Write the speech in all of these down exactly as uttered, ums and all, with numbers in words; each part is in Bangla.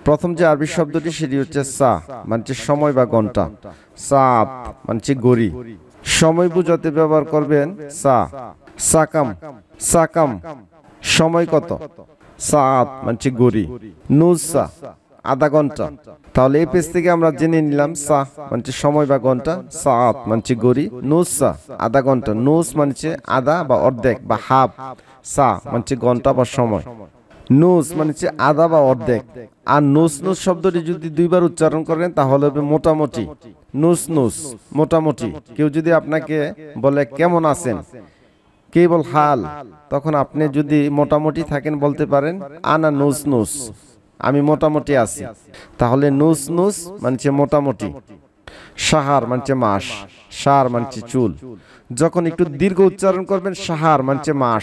প্রথম যে আরবি শব্দটি সেটি হচ্ছে সা, মানে সময় বা ঘন্টা। সাত মানে ঘড়ি। সময় বোঝাতে ব্যবহার করবেন সা। সাকাম, সাকাম সময় কত? সাত মানে ঘড়ি। নুসা আধা ঘন্টা। তাহলে এই পেজ থেকে আমরা জেনে নিলাম সা মানে সময় বা ঘন্টা, সাত মানে ঘড়ি, নুসা আধা ঘন্টা। নুস মানে আধা বা অর্ধেক বা হাফ, সা মানে ঘন্টা বা সময়। নুস মানে আধা বা অর্ধেক। আর নুস নুস শব্দটি যদি দুইবার উচ্চারণ করেন তাহলে হবে মোটামুটি। নুস নুস মোটামুটি। কেউ যদি আপনাকে বলে কেমন আছেন, কেবল হাল, তখন আপনি যদি মোটামুটি থাকেন বলতে পারেন আনা নুস নুস, আমি মোটামুটি আছি। তাহলে নুস নুস মানে মোটামুটি। সাহার মানে মাস, সার মানে চুল। যখন একটু দীর্ঘ উচ্চারণ করবেন সাহার মানে মাস,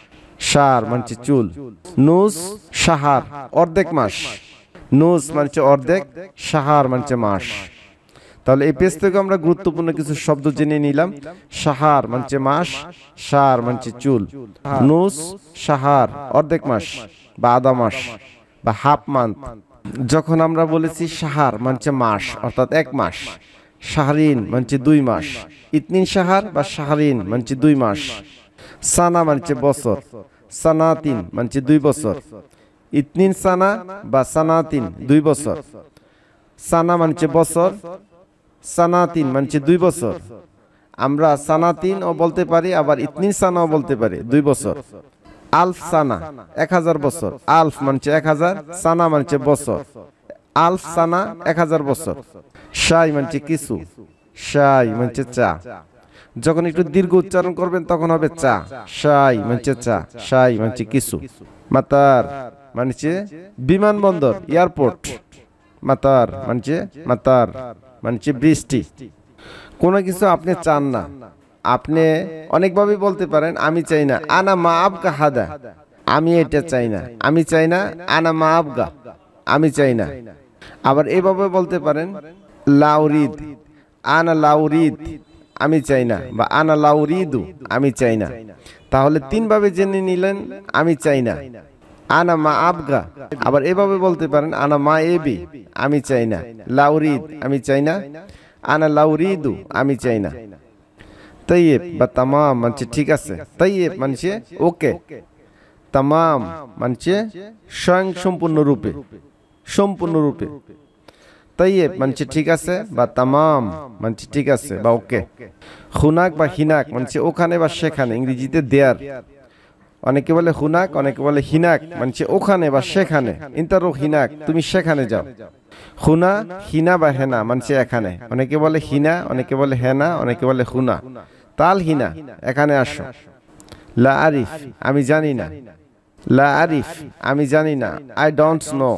সার মানে চুল। নুস সাহার অর্ধেক মাস। নুস মানে অর্ধেক, সাহার মানে মাস। তাহলে এই পেজ থেকে আমরা গুরুত্বপূর্ণ কিছু শব্দ জেনে নিলাম। সাহার মানে মাস, সার মানে চুল। নুস সাহার অর্ধেক মাস বা আধা মাস বা হাফ মান্থ। যখন আমরা বলেছি সাহার মানে মাস অর্থাৎ এক মাস, শাহরিন মানে দুই মাস, ইতনিন সাহার বা শাহরিন মানে দুই মাস। সানা মানে বছর, সানাতিন মানে দুই বছর। ইতনিন সানা বা সানাতিন দুই বছর। সানা মানে বছর, সানাতিন মানে দুই বছর। আমরা সানাতিন ও বলতে পারি, আবার ইতনিন সানাও বলতে পারি, দুই বছর। আলফ সানা এক হাজার বছর। আলফ মানে এক হাজার, সানা মানে বছর। আলফ সানা এক হাজার বছর। শাই মানে কিছু, শাই মানে চা। যখন একটু দীর্ঘ উচ্চারণ করবেন তখন হবে চা, শাই মানে চা, শাই মানে কিছু। মাতার মানে বিমানবন্দর, এয়ারপোর্ট। মাতার মানে মাতার মানে বৃষ্টি। কোনো কিছু আপনি চান না, আপনি অনেকভাবে বলতে পারেন আমি চাই না, আনা মা আবগা হাদা, আমি এটা চাই না, আমি চাই না, আনা মা আবগা, আমি চাই না। আবার এভাবে বলতে পারেন লাউরিদ, আনা লাউরিদ, আমি চাই না, বা আনা লাউরিদু, আমি চাই না। তাহলে তিনভাবে জেনে নিলেন আমি চাই না, আনা মা আবগা। আবার এভাবে বলতে পারেন আনা মা এবি, আমি চাই না, লাউরিদ আমি চাই না, আনা লাউরিদু আমি চাই না। তাইয়েব বা তামাম মানে ঠিক আছে, তাইয়েব মানে ওকে, তামাম মানে স্বয়ং সম্পূর্ণ রূপে, সম্পূর্ণ রূপে। তাইয়েব মানে ঠিক আছে বা তামাম মানে ঠিক আছে বা ওকে। হুনাক বা হিনাক মানে ওখানে বা সেখানে, ইংরেজিতে দেয়ার। অনেকে বলে হুনাক, অনেকে বলে হিনাক মানে ওখানে বা সেখানে। ইন্তারো হিনাক, তুমি সেখানে যাও। হুনা হিনা বা হেনা মানে এখানে। অনেকে বলে হিনা, অনেকে বলে হেনা, অনেকে বলে হুনা। তাল হিনা এখানে আসো। লা আরিফ আমি জানি না, লা আরিফ আমি জানি না, আই ডোন্ট নো।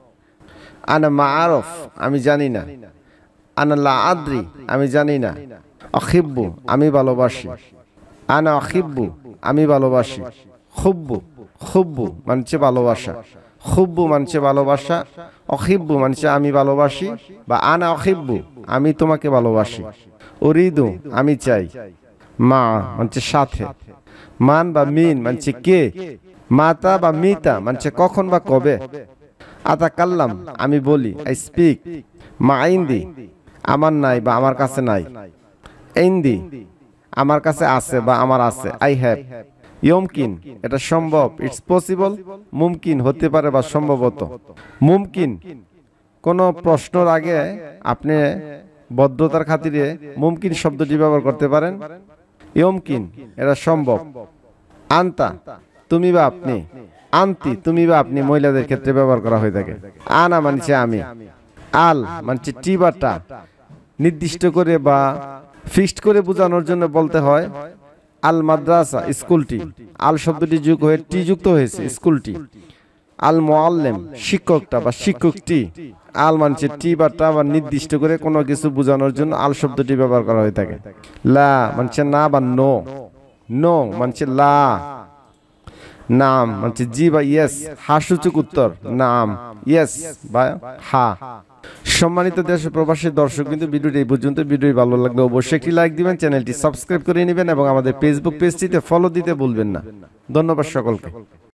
আনা মা আরফ আমি জানি না, আনা লা আদ্রি আমি জানি না। অখিব্বু আমি ভালোবাসি, আনা অখিব্বু আমি ভালোবাসি। খুব্বু, খুব্বু মানে ভালোবাসা, খুব্বু মানে ভালোবাসা। অখিব্বু মানে আমি ভালোবাসি, বা আনা অখিব্বু আমি তোমাকে ভালোবাসি। উরিদু আমি চাই। মা মানে সাথে। মান বা মিন মানে কে। মাতা বা মিতা মানে কখন বা কবে। আতা কাল্লাম আমি বলি, আই স্পিক। মা ইন্দি আমার নাই বা আমার কাছে নাই। ইন্দি আমার কাছে আছে বা আমার আছে, আই হ্যাভ। ইয়মকিন এটা সম্ভব, ইটস পসিবল। মুমকিন হতে পারে বা সম্ভবত। মুমকিন কোন প্রশ্নের আগে আপনি বদ্ধতার খাতিরে মুমকিন শব্দটি ব্যবহার করতে পারেন। ইয়মকিন এটা সম্ভব। আন্তা তুমি বা আপনি, আন্তি তুমি বা আপনি মহিলাদের ক্ষেত্রে ব্যবহার করা হয়ে থাকে। আনা মানে আমি। আল মানে টি বা টা, নির্দিষ্ট করে বা ফিক্সড করে বোঝানোর জন্য বলতে হয় আল মাদ্রাসা স্কুলটি। আল শব্দটি যোগ হয়ে টি যুক্ত হয়েছে, স্কুলটি। আল মুআল্লিম শিক্ষকটা বা শিক্ষকটি। আল মানে টি বা টা বা নির্দিষ্ট করে কোনো কিছু বোঝানোর জন্য আল শব্দটি ব্যবহার করা হয়ে থাকে। লা মানে না বা নো, নো মানে লা। নাম মানে জি বা ইয়েস, হা সূচক উত্তর নাম, ইয়েস বা হা। সম্মানিত দেশ প্রবাসী দর্শক, কিন্তু ভিডিওটি এই পর্যন্ত। ভিডিও ভালো লাগলে অবশ্যই একটি লাইক দিবেন, চ্যানেলটি সাবস্ক্রাইব করে নেবেন এবং আমাদের ফেসবুক পেজটিতে ফলো দিতে ভুলবেন না। ধন্যবাদ সকলকে।